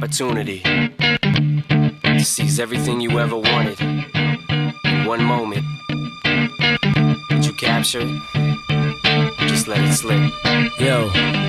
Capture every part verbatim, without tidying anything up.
opportunity to seize everything you ever wanted in one moment. Did you capture it? Or just let it slip? Yo.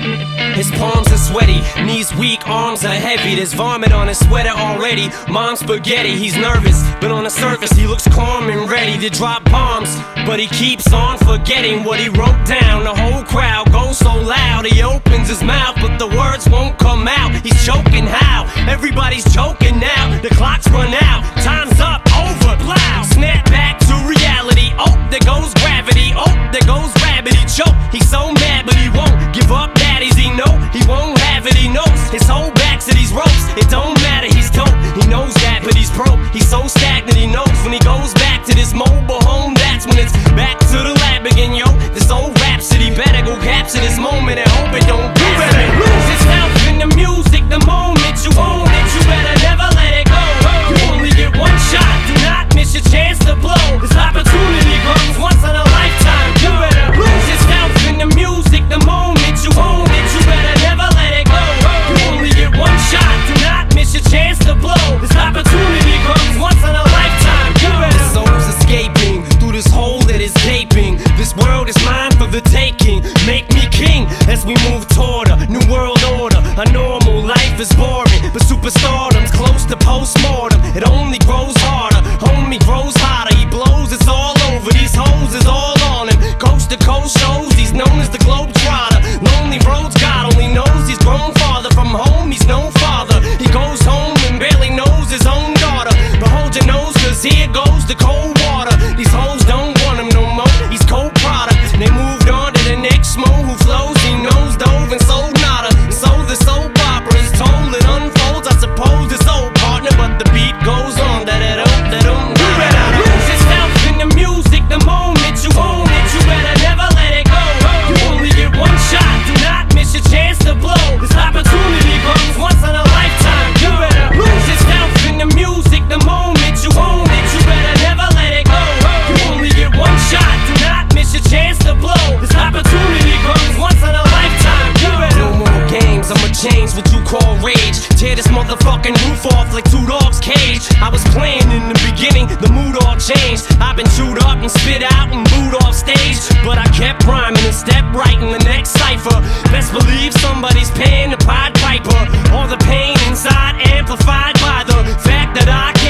His palms are sweaty, knees weak, arms are heavy. There's vomit on his sweater already. Mom's spaghetti, he's nervous, but on the surface he looks calm and ready to drop bombs. But he keeps on forgetting what he wrote down. The whole crowd goes so loud, he opens his mouth, but the words won't come out. He's choking how? Everybody's choking now. The clock's run out, time's up, over, blow. Snap back to reality, oh, there goes gravity. Oh, there goes rabbit, he choke. He's so mad, but he won't give up. Daddies, he know he won't have it, he knows his whole back to these ropes. It don't matter, he's dope, he knows that, but he's broke. He's so stagnant, he knows when he goes back to this mobile home, that's when it's back to the lab again, yo. This old rhapsody better go capture this moment and hope it don't pass. You better lose yourself in the music the moment you own it. You better never let it go. You only get one shot, do not miss your chance to blow. This opportunity comes once in a lifetime. You better lose yourself in the music the moment you own it. You better never let it go. You only get one shot, do not miss your chance to blow. This opportunity comes once in a lifetime. You better. The soul's escaping through this hole that is gaping. This world is mine for the taking. Make me king as we move toward a new world order. A normal life is boring, but superstardom's close to postmortem. It only grows harder, homie grows hotter. He blows, it's all over. These hoes is all on him. Coast to coast shows, he's known as the Globetrotter. Lonely roads, God only knows he's grown farther from home. He's no father. He goes home and barely knows his own daughter. But hold your nose, cause here goes the cold water. These hoes don't want him no more. He's cold product. They moved on to the next mo who flows. He knows dove and sold nada. And so the soap opera is told, it unfolds. I suppose it's old partner, but the beat goes on. Da da da da da. You better lose yourself in the music the moment you own it. You better never let it go. You only get one shot, do not miss your chance to blow. This opportunity comes once in a lifetime. You better lose yourself in the music the moment you own it. You better never let it go. You only get one shot, do not miss your chance to blow. This opportunity comes once in a lifetime. You better. No more games, I'ma change what you call rage. Tear this motherfucking roof off like two dogs' cage. I was playing in the beginning, the mood all changed. I've been chewed up and spit out and booed off stage, but I kept rhyming and stepped right in the next cipher. Best believe somebody's paying the Pied Piper. All the pain inside amplified by the fact that I